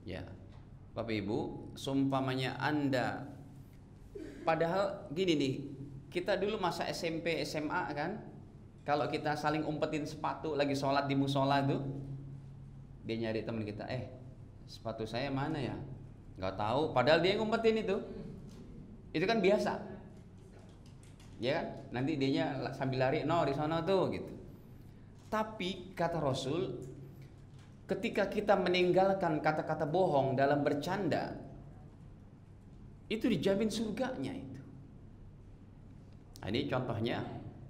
Ya, Bapak Ibu, seumpamanya Anda, padahal gini nih, kita dulu masa SMP SMA kan, kalau kita saling umpetin sepatu lagi sholat di musola tuh, dia nyari teman kita, sepatu saya mana ya? Nggak tahu, padahal dia yang ngumpetin itu kan biasa, ya kan? Nanti dianya sambil lari, no di sana tuh gitu. Tapi kata Rasul, ketika kita meninggalkan kata-kata bohong dalam bercanda, itu dijamin surganya itu. Nah, ini contohnya,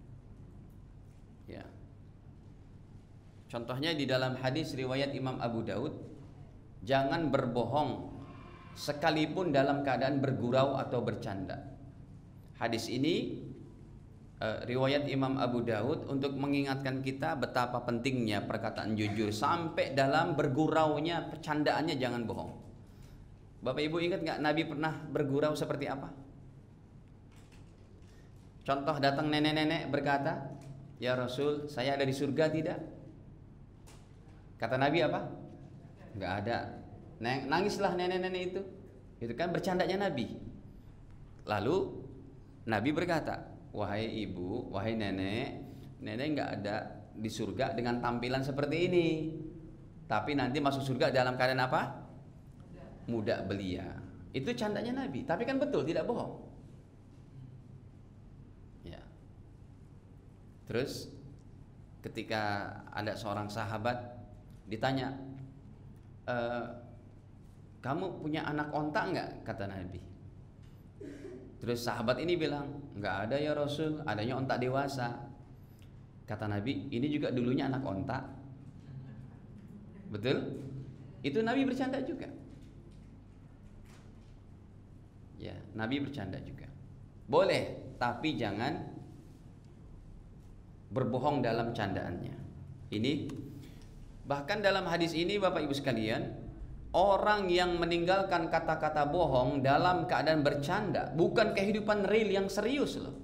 ya. Contohnya di dalam hadis riwayat Imam Abu Daud, jangan berbohong sekalipun dalam keadaan bergurau atau bercanda. Hadis ini riwayat Imam Abu Daud untuk mengingatkan kita betapa pentingnya perkataan jujur sampai dalam berguraunya, percandaannya jangan bohong. Bapak Ibu ingat nggak Nabi pernah bergurau seperti apa? Contoh, datang nenek-nenek berkata, ya Rasul, saya ada di surga tidak? Kata Nabi apa? Nggak ada. Nangislah nenek-nenek itu. Itu kan bercandanya Nabi. Lalu Nabi berkata, wahai ibu, wahai nenek, nenek nggak ada di surga dengan tampilan seperti ini. Tapi nanti masuk surga dalam keadaan apa? Muda belia. Itu candanya Nabi. Tapi kan betul, tidak bohong. Ya. Terus ketika ada seorang sahabat ditanya, kamu punya anak onta nggak? Kata Nabi. Terus sahabat ini bilang, nggak ada ya Rasul, adanya onta dewasa. Kata Nabi, ini juga dulunya anak onta. Betul? Itu Nabi bercanda juga. Ya, Nabi bercanda juga. Boleh, tapi jangan berbohong dalam candaannya. Ini bahkan dalam hadis ini Bapak Ibu sekalian, orang yang meninggalkan kata-kata bohong dalam keadaan bercanda, bukan kehidupan real yang serius loh.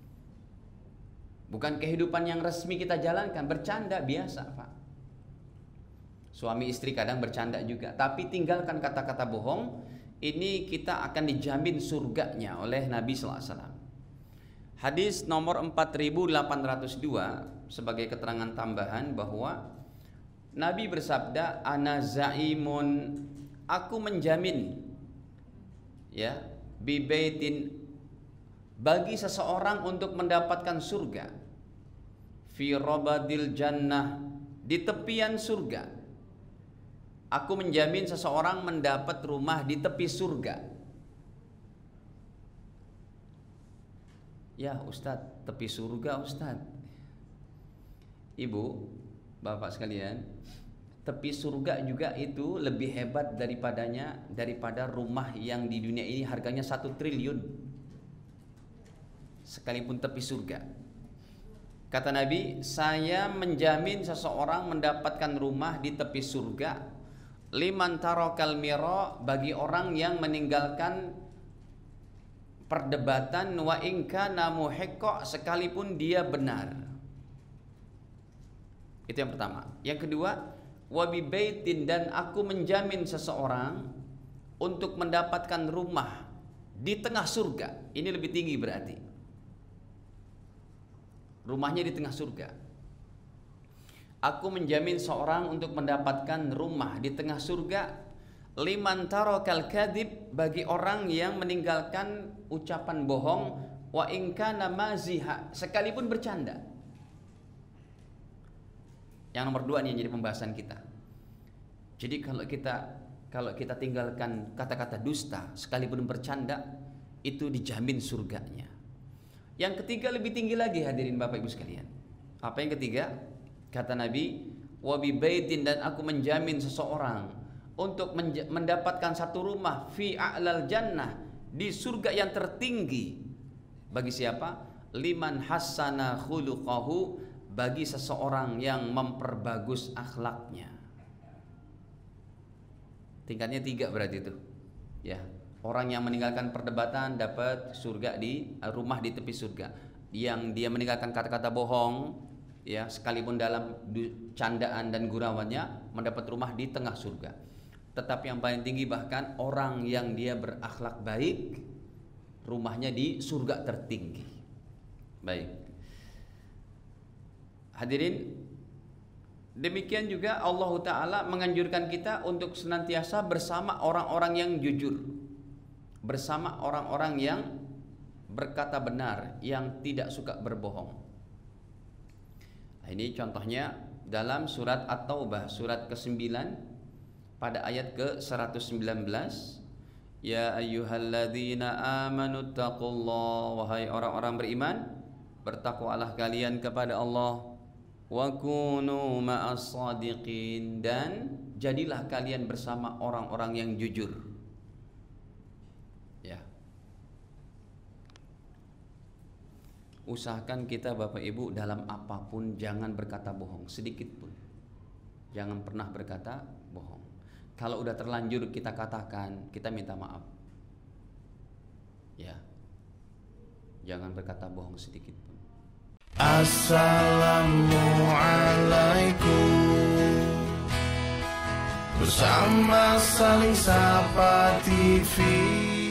Bukan kehidupan yang resmi kita jalankan, bercanda biasa, Pak. Suami istri kadang bercanda juga, tapi tinggalkan kata-kata bohong, ini kita akan dijamin surganya oleh Nabi sallallahu alaihi wasallam. Hadis nomor 4802 sebagai keterangan tambahan bahwa Nabi bersabda, ana zaimun, aku menjamin, ya, bibaitin, bagi seseorang untuk mendapatkan surga, fi rabadil jannah, di tepian surga. Aku menjamin seseorang mendapat rumah di tepi surga. Ya Ustadz, tepi surga Ustadz. Ibu, Bapak sekalian, tepi surga juga itu lebih hebat daripada rumah yang di dunia ini harganya 1 triliun. Sekalipun tepi surga. Kata Nabi, saya menjamin seseorang mendapatkan rumah di tepi surga. Liman tarakal mira, bagi orang yang meninggalkan perdebatan, wa in kana muhiqqa, sekalipun dia benar. Itu yang pertama. Yang kedua, wa bi baitin, dan aku menjamin seseorang untuk mendapatkan rumah di tengah surga. Ini lebih tinggi berarti. Rumahnya di tengah surga. Aku menjamin seorang untuk mendapatkan rumah di tengah surga. Liman tarakal kadhib, bagi orang yang meninggalkan ucapan bohong, wa in kana maziha, sekalipun bercanda. Yang nomor 2 nih yang jadi pembahasan kita. Jadi kalau kita tinggalkan kata-kata dusta sekalipun bercanda, itu dijamin surganya. Yang ketiga lebih tinggi lagi, hadirin Bapak Ibu sekalian. Apa yang ketiga? Kata Nabi, wa bi baitin, dan aku menjamin seseorang untuk mendapatkan satu rumah fi a'lal jannah, di surga yang tertinggi. Bagi siapa? Liman hassana khuluqahu, bagi seseorang yang memperbagus akhlaknya. Tingkatnya 3 berarti itu. Ya, orang yang meninggalkan perdebatan dapat surga, di rumah di tepi surga. Yang dia meninggalkan kata-kata bohong, ya, sekalipun dalam candaan dan gurauannya, mendapat rumah di tengah surga. Tetapi yang paling tinggi bahkan orang yang dia berakhlak baik, rumahnya di surga tertinggi. Baik. Hadirin, demikian juga Allah Ta'ala menganjurkan kita untuk senantiasa bersama orang-orang yang jujur, bersama orang-orang yang berkata benar, yang tidak suka berbohong. Nah, ini contohnya dalam surat At-Taubah, surat ke-9 pada ayat ke-119. Ya ayyuhalladzina amanu taqullah, wahai orang-orang beriman, bertakwalah kalian kepada Allah. Wa kunu ma'as shadiqin, dan jadilah kalian bersama orang-orang yang jujur. Ya. Usahakan kita Bapak Ibu dalam apapun jangan berkata bohong sedikit pun. Jangan pernah berkata bohong. Kalau udah terlanjur kita katakan, kita minta maaf. Ya. Jangan berkata bohong sedikit pun. Assalamualaikum. Bersama Saling Sapa TV.